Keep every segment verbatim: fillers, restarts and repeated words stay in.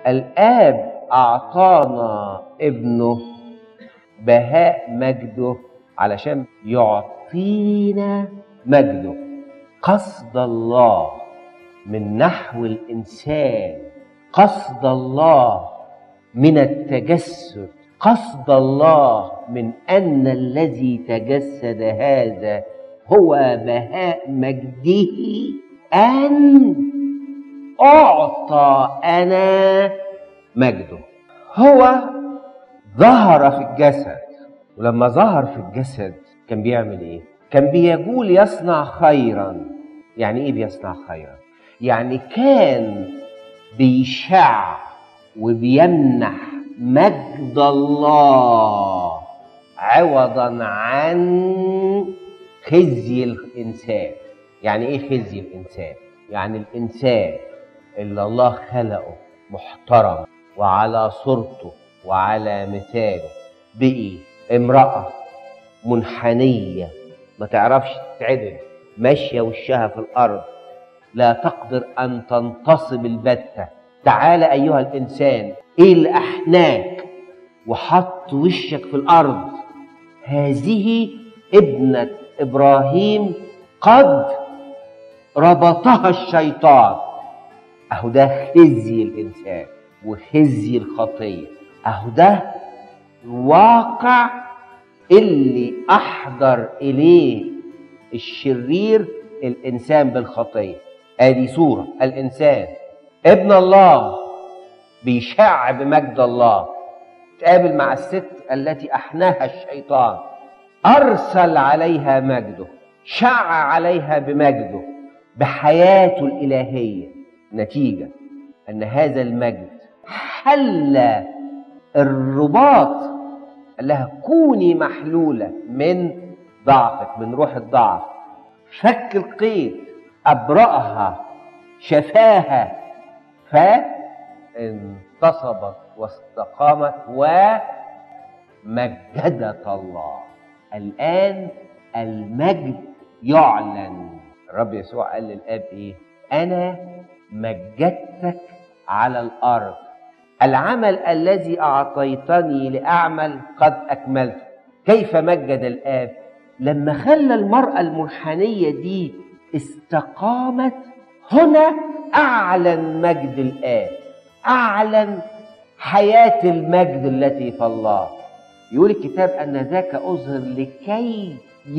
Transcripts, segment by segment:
الآب أعطانا ابنه بهاء مجده علشان يعطينا مجده. قصد الله من نحو الإنسان، قصد الله من التجسد، قصد الله من أن الذي تجسد هذا هو بهاء مجده أن أعطى أنا مجده. هو ظهر في الجسد، ولما ظهر في الجسد كان بيعمل إيه؟ كان بيقول يصنع خيرا. يعني إيه بيصنع خيرا؟ يعني كان بيشع وبيمنح مجد الله عوضا عن خزي الإنسان. يعني إيه خزي الإنسان؟ يعني الإنسان اللي الله خلقه محترم وعلى صورته وعلى مثاله بقي امرأة منحنية ما تعرفش تتعدل، ماشية وشها في الأرض، لا تقدر أن تنتصب البتة. تعال أيها الإنسان، إيه اللي أحناك وحط وشك في الأرض؟ هذه ابنة إبراهيم قد ربطها الشيطان. أهو ده خزي الإنسان وخزي الخطية. أهو ده الواقع اللي أحضر إليه الشرير الإنسان بالخطية. آدي صورة الإنسان ابن الله بيشع بمجد الله، تقابل مع الست التي أحناها الشيطان، أرسل عليها مجده، شع عليها بمجده بحياته الإلهية. نتيجة أن هذا المجد حل الرباط، قال لها كوني محلولة من ضعفك، من روح الضعف، فك القيد، أبرأها، شفاها، فانتصبت واستقامت ومجدت الله. الآن المجد يعلن. الرب يسوع قال للآب إيه؟ أنا مجدتك على الأرض، العمل الذي أعطيتني لأعمل قد أكملته. كيف مجد الآب؟ لما خلى المرأة المنحنية دي استقامت، هنا أعلن مجد الآب، أعلن حياة المجد التي في الله. يقول الكتاب أن ذاك أظهر لكي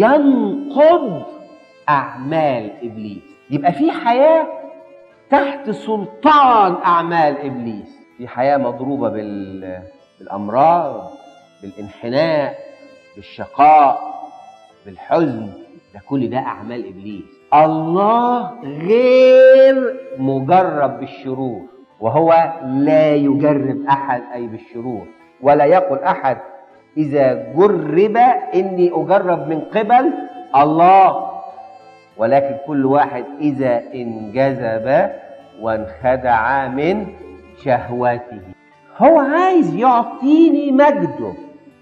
ينقض أعمال إبليس. يبقى في حياة تحت سلطان أعمال إبليس، في حياة مضروبة بالأمراض، بالانحناء، بالشقاء، بالحزن. ده كل ده أعمال إبليس. الله غير مجرب بالشرور، وهو لا يجرب أحد أي بالشرور، ولا يقول أحد إذا جرب إني أجرب من قبل الله، ولكن كل واحد إذا انجذب وانخدع من شهوته. هو عايز يعطيني مجده،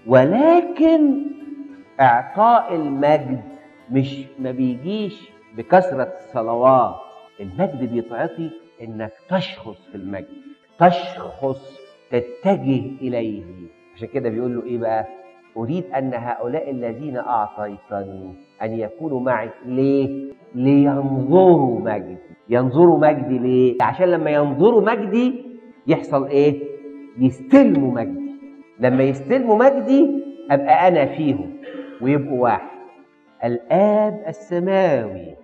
ولكن إعطاء المجد مش ما بيجيش بكثرة الصلوات. المجد بيتعطي إنك تشخص في المجد، تشخص، تتجه إليه. عشان كده بيقول له إيه بقى؟ أريد أن هؤلاء الذين أعطيتني أن يكونوا معي. ليه؟ لينظروا مجدي. ينظروا مجدي ليه؟ عشان لما ينظروا مجدي يحصل إيه؟ يستلموا مجدي. لما يستلموا مجدي أبقى أنا فيهم ويبقوا واحد. الآب السماوي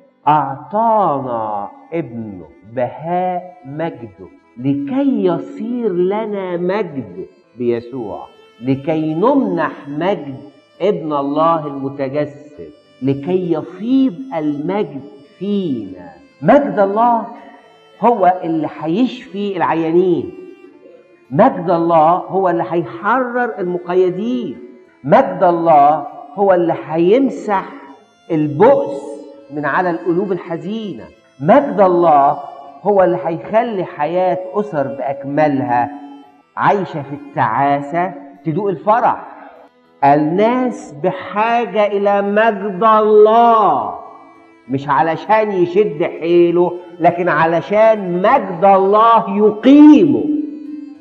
أعطانا ابنه بهاء مجده لكي يصير لنا مجد بيسوع، لكي نمنح مجد ابن الله المتجسد، لكي يفيض المجد فينا. مجد الله هو اللي هيشفي العيانين، مجد الله هو اللي هيحرر المقيدين، مجد الله هو اللي هيمسح البؤس من على القلوب الحزينة، مجد الله هو اللي هيخلي حياة أسر بأكملها عايشة في التعاسة تدوق الفرح. الناس بحاجة إلى مجد الله، مش علشان يشد حيله، لكن علشان مجد الله يقيمه.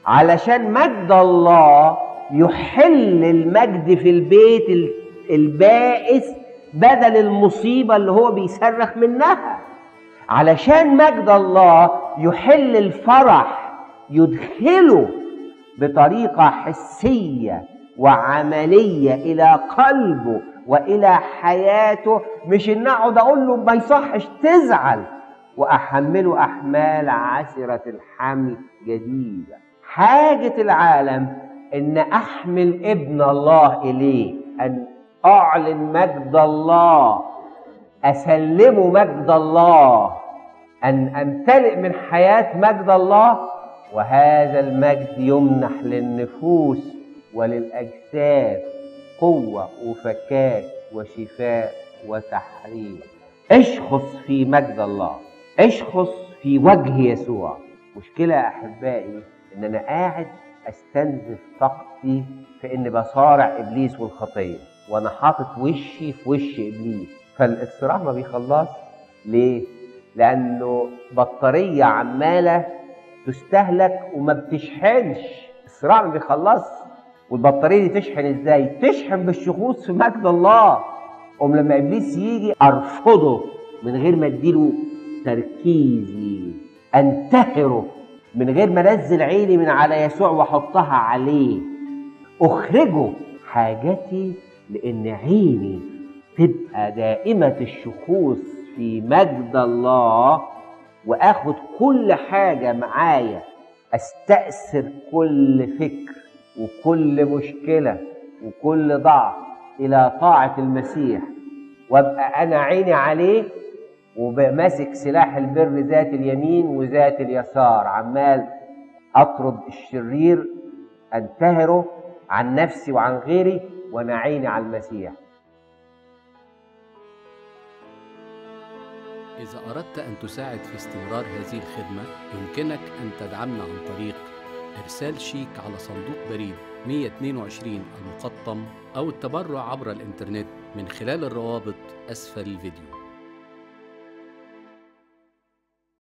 علشان مجد الله يحل المجد في البيت البائس بدل المصيبة اللي هو بيصرخ منها. علشان مجد الله يحل الفرح، يدخله بطريقة حسية وعملية إلى قلبه وإلى حياته، مش إن أقعد أقول له ما يصحش تزعل وأحمله أحمال عسرة الحمل جديدة. حاجة العالم إن أحمل ابن الله إليه، أن أعلن مجد الله، أسلمه مجد الله، أن أمتلئ من حياة مجد الله، وهذا المجد يمنح للنفوس وللأجساد قوة وفكاك وشفاء وتحرير. اشخص في مجد الله، اشخص في وجه يسوع. مشكلة يا أحبائي إن أنا قاعد أستنزف طاقتي في إني بصارع إبليس والخطية، وأنا حاطط وشي في وش إبليس، فالصراع ما بيخلص. ليه؟ لأنه بطارية عمالة تستهلك وما بتشحنش، الصراع ما بيخلص. والبطارية دي تشحن إزاي؟ تشحن بالشخوص في مجد الله. أم لما إبليس يجي أرفضه من غير ما أديله تركيزي، أنتهره من غير ما أنزل عيني من على يسوع وأحطها عليه، أخرجه. حاجتي لأن عيني تبقى دائمة الشخوص في مجد الله، وأخد كل حاجة معايا، أستأثر كل فكر وكل مشكلة وكل ضعف إلى طاعة المسيح، وأبقى أنا عيني عليه وماسك سلاح البر ذات اليمين وذات اليسار، عمال أطرد الشرير، أنتهره عن نفسي وعن غيري، وأنا عيني على المسيح. إذا أردت أن تساعد في استمرار هذه الخدمة، يمكنك أن تدعمنا عن طريق إرسال شيك على صندوق بريد مئة واثنين وعشرين المقطم، أو التبرع عبر الإنترنت من خلال الروابط أسفل الفيديو.